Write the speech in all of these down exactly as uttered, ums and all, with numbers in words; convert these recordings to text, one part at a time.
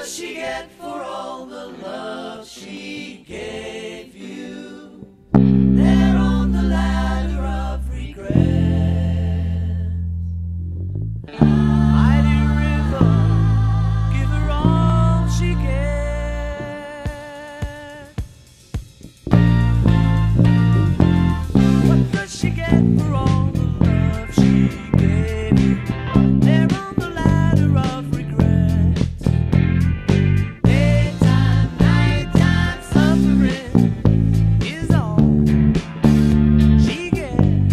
does she get for all the love she gave you? There on the ladder of regret. Mighty river, give her all she gets. What does she get for all the love she gave you? There on the ladder of regret. Daytime, nighttime suffering is all she gets.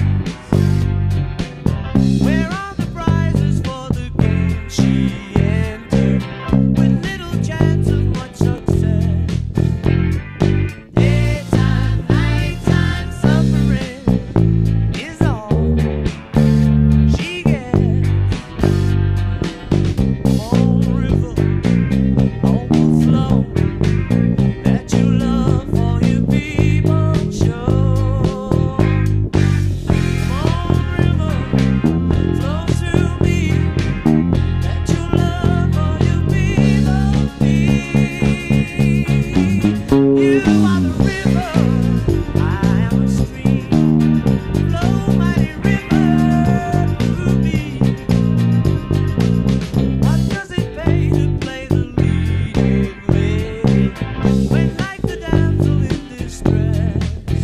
Where are the prizes for the game she entered with little chance of much success? Daytime, nighttime suffering is all she gets. On river, on the flow, let your love for your people show. On river, flow through me, let your love for your people be. You are the river, I am the stream. Flow, mighty river, through me. What does it pay to play the leading lady when, like the damsel in distress,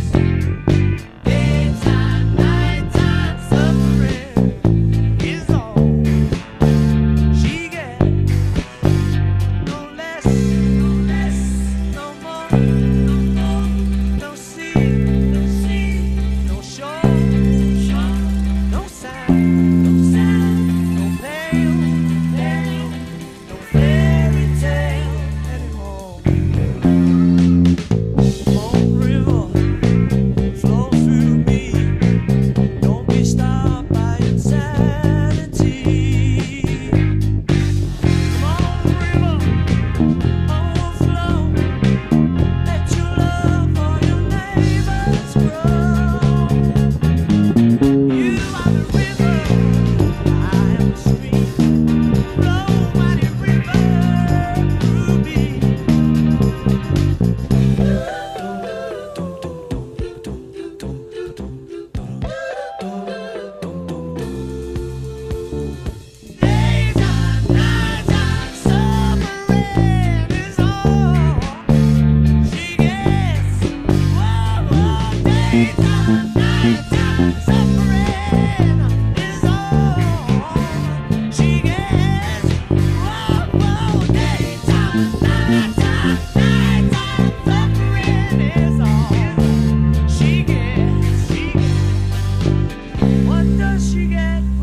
daytime, nighttime suffering is all she gets? No less, no less, no more, no more, no sea, no sea, no shore, shore, no sound, no sound, no pale, pale, no fairy tale anymore. On river, flow through me, don't be stopped by insanity. On river, on flow, let your love for your neighbors grow. You are the river, I am the stream. Flow, mighty river, through me. Daytime, nighttime suffering is all she gets. Whoa, whoa, daytime, nighttime suffering is all she gets. Whoa, whoa, daytime, nighttime, nighttime suffering is all she gets. She gets. What does she get